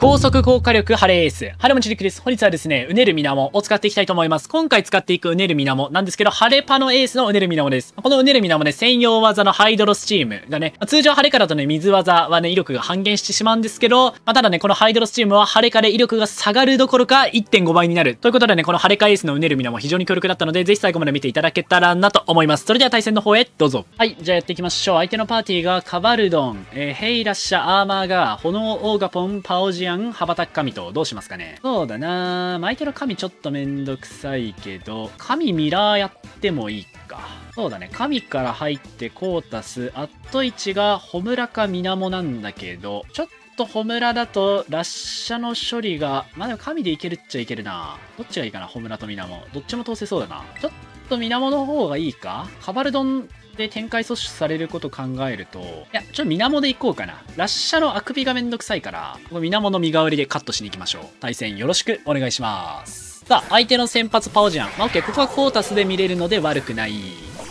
高速高火力ハレーエース。ハレモチリクです。本日はですね、うねる水面を使っていきたいと思います。今回使っていくうねる水面なんですけど、ハレパのエースのうねる水面です。このうねる水面ね、専用技のハイドロスチームがね、通常ハレカだとね、水技はね、威力が半減してしまうんですけど、ただね、このハイドロスチームはハレカで威力が下がるどころか 1.5 倍になる。ということでね、このハレカエースのうねる水面非常に強力だったので、ぜひ最後まで見ていただけたらなと思います。それでは対戦の方へどうぞ。はい、じゃあやっていきましょう。相手のパーティーがカバルドン、ヘイラッシャ、アーマーガー、炎オーガポン、パオジアン、羽ばたく神とどうしますかね。そうだな、相手の神ちょっとめんどくさいけど、神ミラーやってもいいか。そうだね、神から入ってコータス、アットイチがホムラかミナモなんだけど、ちょっとホムラだとラッシャの処理が、まあでも神でいけるっちゃいけるな。どっちがいいかな、ホムラとミナモ。どっちも通せそうだな。ちょっとミナモの方がいいか。カバルドンで展開阻止されること考えると、いや、ちょっと水面で行こうかな。ラッシャのあくびがめんどくさいから、この水面の身代わりでカットしに行きましょう。対戦よろしくお願いします。さあ、相手の先発パオジアン。まあ、OK。ここはコータスで見れるので悪くない。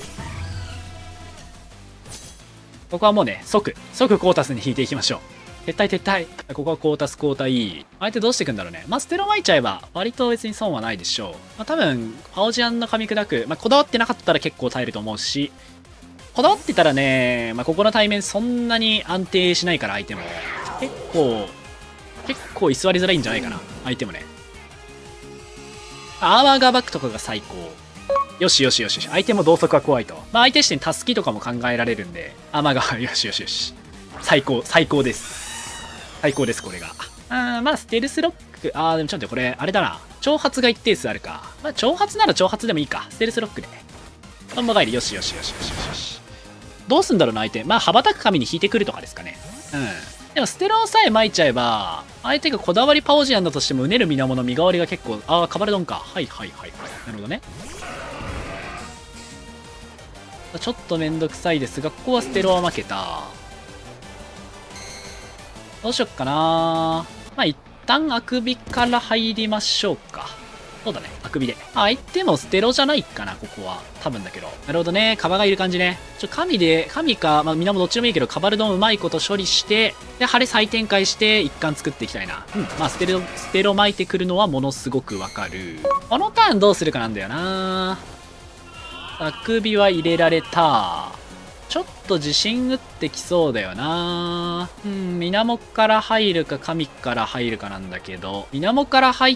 ここはもうね、即コータスに引いていきましょう。撤退。ここはコータス交代。相手どうしていくんだろうね。まあ、ステロ巻いちゃえば、割と別に損はないでしょう。まあ、多分、パオジアンの噛み砕く、まあ、こだわってなかったら結構耐えると思うし、こだわってたらね、まあ、ここの対面そんなに安定しないから相手も。結構居座りづらいんじゃないかな。相手もね。アーマーガーバックとかが最高。よし。相手も同速は怖いと。まあ、相手視点タスキとかも考えられるんで、アーマーガー、よし。最高です。最高です、これが。まあ、ステルスロック。でもちょっと待って、これ、あれだな。挑発が一定数あるか。まあ、挑発なら挑発でもいいか。ステルスロックで。トンボ返り、よし。どうすんだろうな、相手。まあ、羽ばたく神に引いてくるとかですかね。でも、ステロンさえ巻いちゃえば、相手がこだわりパオジアンだとしても、うねる水面の身代わりが結構、カバルドンか。はい。なるほどね。ちょっとめんどくさいですが、ここはステロは負けた。どうしよっかな。まあ、一旦あくびから入りましょうか。そうだね、あくびで。相手もステロじゃないかな、ここは。多分だけど。なるほどね、カバがいる感じね。神か、まあ、水面どっちでもいいけど、カバルドンうまいこと処理して、で、晴れ再展開して、一貫作っていきたいな。まあ、ステロ巻いてくるのはものすごくわかる。このターンどうするかなんだよな。あくびは入れられた。ちょっと自信打ってきそうだよな。水面から入るか、神から入るかなんだけど、水面から入って、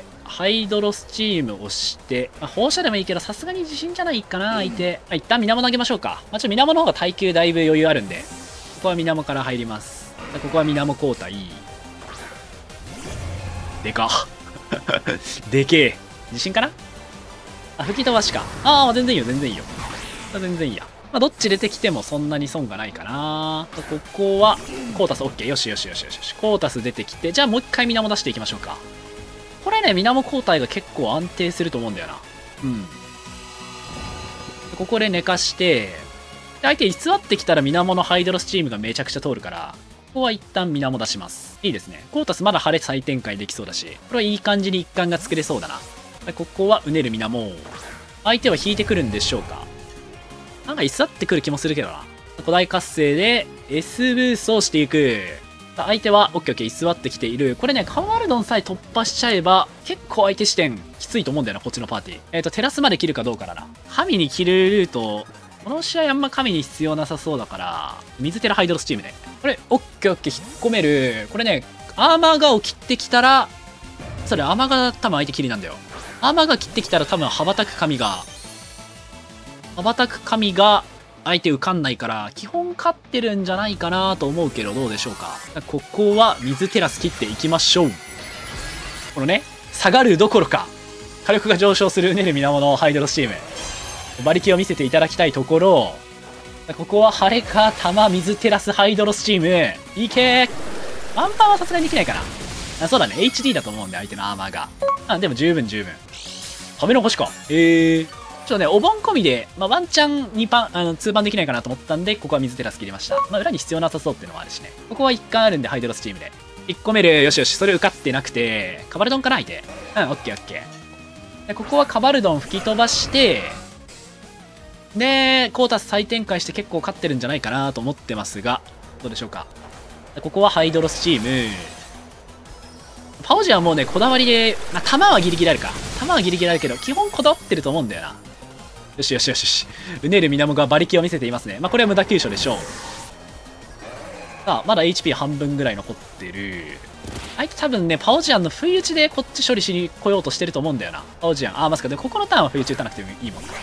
ハイドロスチーム押して、まあ、放射でもいいけど、さすがに自信じゃないかな、相手。一旦水面投げましょうか。まあ、水面の方が耐久だいぶ余裕あるんで、ここは水面から入ります。ここは水面交代。でか。でけえ。自信かな。吹き飛ばしか。全然いいよ。全然いいや。まあ、どっち出てきてもそんなに損がないかな。ここは、コータス OK。よし。コータス出てきて、じゃあもう一回水面出していきましょうか。これね、水面交代が結構安定すると思うんだよな。ここで寝かして、相手居座ってきたら水面のハイドロスチームがめちゃくちゃ通るから、ここは一旦水面出します。いいですね。コータスまだ晴れ再展開できそうだし、これはいい感じに一貫が作れそうだな。ここはうねる水面。相手は引いてくるんでしょうか。なんか居座ってくる気もするけどな。古代活性で S ブーストをしていく。相手は OKOK 居座ってきている。これね、カバルドンさえ突破しちゃえば、結構相手視点きついと思うんだよな、こっちのパーティー。テラスまで切るかどうかだな。神に切るルート、この試合あんま神に必要なさそうだから、水テラハイドロスチームで。これ、OKOK 引っ込める。これね、アーマーガーを切ってきたら、それアーマーガー多分相手切りなんだよ。アーマーガー切ってきたら多分羽ばたく神が相手受かんないから、基本勝ってるんじゃないかなと思うけど、どうでしょうか。ここは水テラス切っていきましょう。このね、下がるどころか、火力が上昇するうねる水面のハイドロスチーム。馬力を見せていただきたいところ、ここは晴れか、玉、水テラス、ハイドロスチーム。いけー。ワンパンはさすがにできないかな。そうだね、HD だと思うんで、相手のアーマーが。でも十分。ための星か。ちょっとね、お盆込みで、まあ、ワンチャン2番できないかなと思ったんで、ここは水テラス切りました。まあ、裏に必要なさそうっていうのもあるしね。ここは1貫あるんで、ハイドロスチームで。1個目る。よし。それ受かってなくて、カバルドンかな相手。オッケー。で、ここはカバルドン吹き飛ばして、で、コータス再展開して結構勝ってるんじゃないかなと思ってますが、どうでしょうか。ここはハイドロスチーム。 パオジはもうね、こだわりで、まあ、弾はギリギリあるか。弾はギリギリあるけど、基本こだわってると思うんだよな。よしよしよしよし。うねる水面が馬力を見せていますね。まあ、これは無駄急所でしょう。さあ、まだ HP 半分ぐらい残ってる。相手多分ね、パオジアンの不意打ちでこっち処理しに来ようとしてると思うんだよな。パオジアン。あ、まさか。で、ここのターンは不意打ち打たなくてもいいもんな。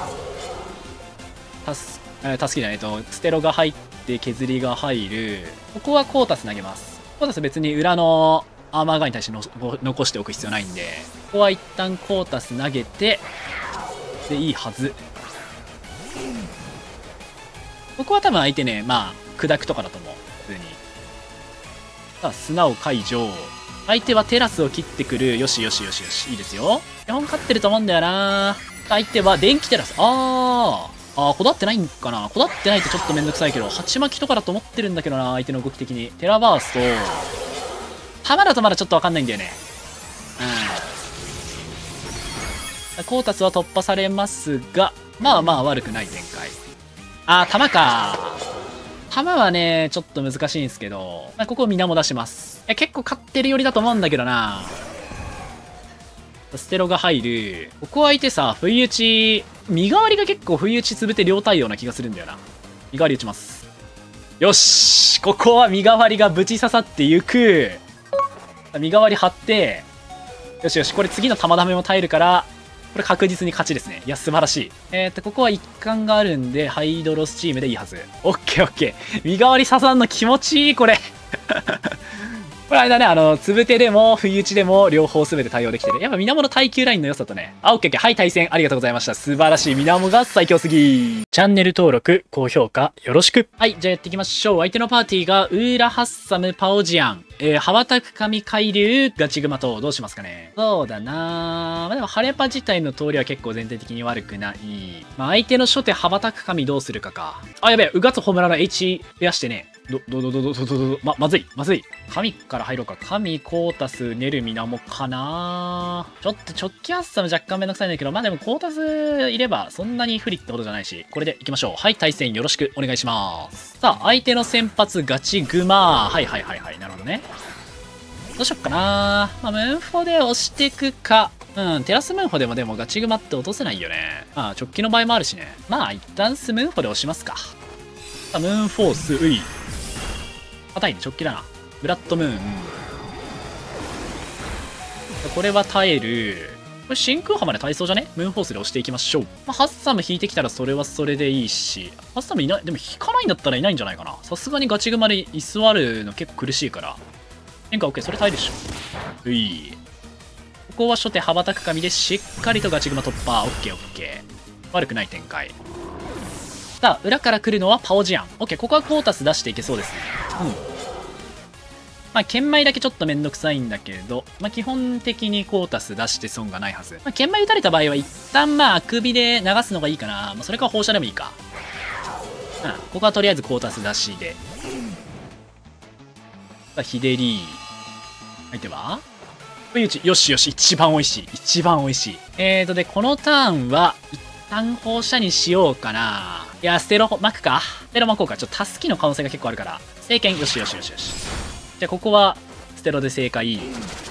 助けじゃないと、ステロが入って削りが入る。ここはコータス投げます。コータス別に裏のアーマーガーに対して残しておく必要ないんで、ここは一旦コータス投げて、で、いいはず。ここは多分相手ね、まあ、砕くとかだと思う。普通に。さあ、砂を解除。相手はテラスを切ってくる。よしよしよしよし。いいですよ。基本勝ってると思うんだよな。相手は電気テラス。こだわってないんかな。こだわってないとちょっとめんどくさいけど、鉢巻きとかだと思ってるんだけどな、相手の動き的に。テラバースト。弾だとまだちょっとわかんないんだよね。コータスは突破されますが、まあまあ悪くない展開。弾か。弾はね、ちょっと難しいんですけど、ここを水面出します。結構勝ってる寄りだと思うんだけどな。ステロが入る。ここは相手さ、不意打ち、身代わりが結構不意打ち潰って両対応な気がするんだよな。身代わり打ちます。よし、ここは身代わりがぶち刺さっていく。身代わり張って、よしよし、これ次の玉ダメも耐えるから、これ確実に勝ちですね。いや、素晴らしい。ここは一貫があるんで、ハイドロスチームでいいはず。オッケーオッケー。身代わり刺さんの気持ちいい、これ。これあれだね、つぶてでも、不意打ちでも、両方全て対応できてる。やっぱ水面の耐久ラインの良さとね。オッケーオッケー。はい、対戦ありがとうございました。素晴らしい。水面が最強すぎ。チャンネル登録、高評価、よろしく。はい、じゃあやっていきましょう。相手のパーティーが、ウーラハッサム、パオジアン。羽ばたく神海流、ガチグマと、どうしますかね。そうだなまあでも、ハレパ自体の通りは結構全体的に悪くない。まあ相手の初手羽ばたく神どうするかか。やべえ、うがつホムラの H 増やしてね。まずい。神から入ろうか。神、コータス、ネル、ミナモかなちょっと直帰ハッサム若干めんどくさいんだけど、まあでもコータスいればそんなに不利ってことじゃないし、これで行きましょう。はい、対戦よろしくお願いします。さあ、相手の先発ガチグマ。はい、なるほどね。どうしよっかなまあ、ムーンフォで押していくか。テラスムーンフォでもガチグマって落とせないよね。まあ、直帰の場合もあるしね。まあ、一旦スムーンフォで押しますか。さあ、ムーンフォース、硬いね、直帰だな。ブラッドムーン。これは耐える。これ真空波まで耐えそうじゃね？ムーンフォースで押していきましょう。まあ、ハッサム引いてきたらそれはそれでいいし。ハッサムいない、でも引かないんだったらいないんじゃないかな。さすがにガチグマで居座るの結構苦しいから。変化 OK、それ耐えるでしょ。ここは初手羽ばたく神でしっかりとガチグマ突破。OK。悪くない展開。さあ、裏から来るのはパオジアン。OK、ここはコータス出していけそうですね。まあ、剣舞だけちょっとめんどくさいんだけど、まあ、基本的にコータス出して損がないはず。まあ、剣舞打たれた場合は一旦まあ、あくびで流すのがいいかな。まあ、それか放射でもいいか。ここはとりあえずコータス出しで。さあ、ヒデリー。相手は不意打ち。よし。一番美味しい。で、このターンは、一旦放射にしようかな。いや、ステロ巻くか。ステロ巻こうか。ちょっとタスキの可能性が結構あるから。聖剣。よし。じゃあ、ここは、ステロで正解。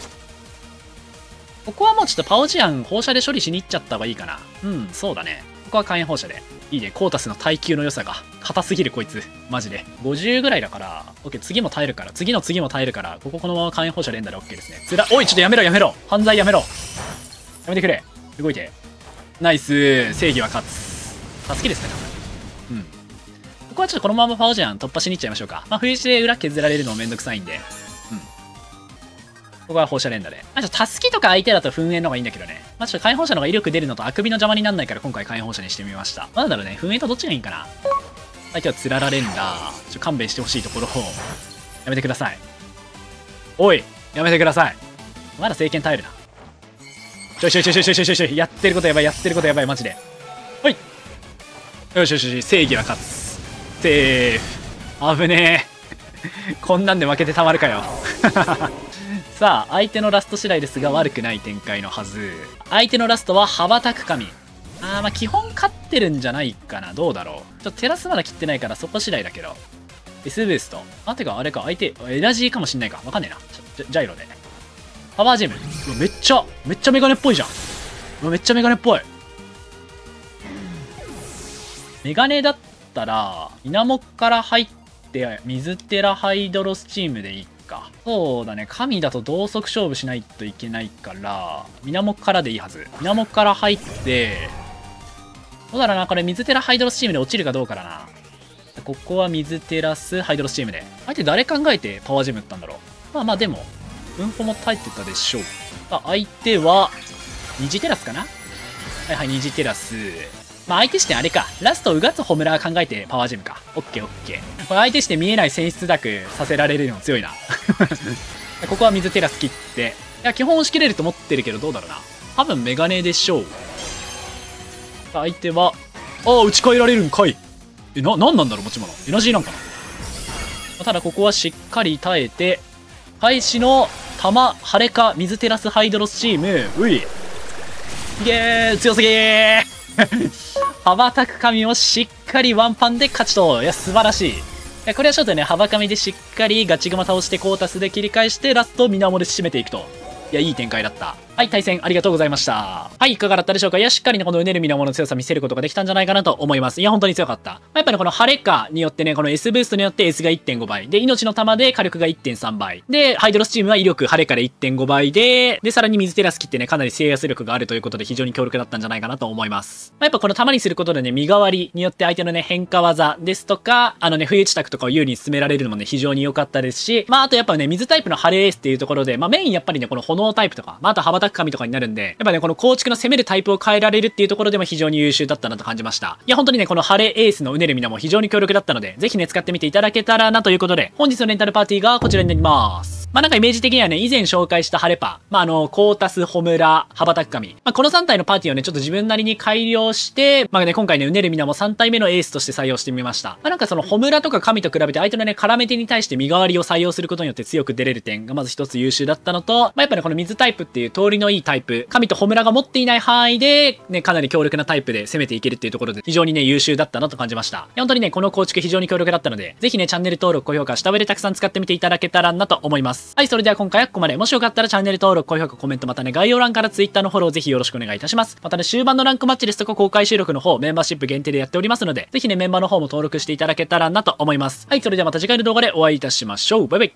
ここはもうちょっとパオジアン放射で処理しに行っちゃった方がいいかな。そうだね。ここは火炎放射で。いいね。コータスの耐久の良さが。硬すぎるこいつ。マジで。50ぐらいだから。OK、次も耐えるから。次も耐えるから。ここのまま火炎放射連打で OK ですね。おい、ちょっとやめろ。犯罪やめろ。やめてくれ。動いて。ナイス。正義は勝つ。好きですね、多分。ここはちょっとこのままパオジアン突破しに行っちゃいましょうか。まあ、冬打ちで裏削られるのもめんどくさいんで。ここは放射連打で。まあ、ちょっとタスキとか相手だと噴煙の方がいいんだけどね。まあ、ちょっと火炎放射の方が威力出るのとあくびの邪魔にならないから今回火炎放射にしてみました。なんだろうね。噴煙とどっちがいいんかな。相手はつらら連打。勘弁してほしいところを。やめてください。おい、やめてください。まだ聖剣耐えるな。やってることやばい、マジで。ほい。よし、正義は勝つ。セーフ。危ねえ。こんなんで負けてたまるかよ。さあ、相手のラスト次第ですが悪くない展開のはず。相手のラストは羽ばたく神。まあ基本勝ってるんじゃないかな。どうだろう。ちょっとテラスまだ切ってないからそこ次第だけど。S ブースト。てかあれか、相手、エナジーかもしんないか。わかんねえな。ジャイロで。 パワージェム。うわめっちゃメガネっぽいじゃん。うわめっちゃメガネっぽい。メガネだったら、水面から入って、水テラハイドロスチームでいいか。そうだね。神だと同速勝負しないといけないから、水面からでいいはず。水面から入って、どうだろうな。これ水テラハイドロスチームで落ちるかどうかだな。ここは水テラスハイドロスチームで。相手誰考えてパワージェム打ったんだろう。まあでも、運歩も耐えてたでしょう。相手は、虹テラスかな。はいはい、虹テラス。相手してあれか。ラストうがつホムラー考えてパワージェムか。オッケーオッケー。これ相手して見えない選出ダクさせられるの強いな。ここは水テラス切って。いや、基本押し切れると思ってるけど、どうだろうな。多分メガネでしょう。相手は、打ち替えられるんかい。なんなんだろう、持ち物。エナジーなんかな。ただここはしっかり耐えて、開始の玉、晴れか、水テラスハイドロスチーム、うい。いけー、強すぎー羽ばたく神をしっかりワンパンで勝ちと。いや、素晴らしい。これはちょっとね、幅神でしっかりガチグマ倒してコータスで切り返して、ラスト水面で締めていくと。いや、いい展開だった。はい、対戦ありがとうございました。はい、いかがだったでしょうか。いや、しっかりね、このうねる水面の強さ見せることができたんじゃないかなと思います。いや、本当に強かった。やっぱりこの晴れかによってね、この S ブーストによって S が 1.5 倍。で、命の玉で火力が 1.3 倍。で、ハイドロスチームは威力晴れから 1.5 倍で、さらに水テラス切ってね、かなり制圧力があるということで非常に強力だったんじゃないかなと思います。やっぱこの玉にすることでね、身代わりによって相手のね、変化技ですとか、不意打ちタクとかを有利に進められるのもね、非常に良かったですし、あとやっぱね、水タイプの晴れエースっていうところで、メインやっぱりね、この炎タイプとか、あと羽ばたく神とかになるんで、やっぱね、この構築の攻めるタイプを変えられるっていうところでも非常に優秀だったなと感じました。いや、本当にね、この晴れエースのうねる水も非常に強力だったので、ぜひね、使ってみていただけたらなということで、本日のレンタルパーティーがこちらになります。なんかイメージ的にはね、以前紹介した晴れパ。コータス、ホムラ、羽ばたく神。この3体のパーティーをね、ちょっと自分なりに改良して、今回ね、うねる水も3体目のエースとして採用してみました。なんかその、ホムラとか神と比べて相手のね、絡め手に対して身代わりを採用することによって強く出れる点がまず一つ優秀だったのと、やっぱね、この水タイプっていう通りのいいタイプ、神とホムラが持っていない範囲で、ね、かなり強力なタイプで攻めていけるっていうところで、非常にね、優秀だったなと感じました。本当にね、この構築非常に強力だったので、ぜひね、チャンネル登録、高評価、下上でたくさん使ってみていただけたらなと思います。はい、それでは今回はここまで。もしよかったらチャンネル登録、高評価、コメント、またね、概要欄から Twitter のフォローぜひよろしくお願いいたします。またね、終盤のランクマッチですとか公開収録の方、メンバーシップ限定でやっておりますので、ぜひね、メンバーの方も登録していただけたらなと思います。はい、それではまた次回の動画でお会いいたしましょう。バイバイ。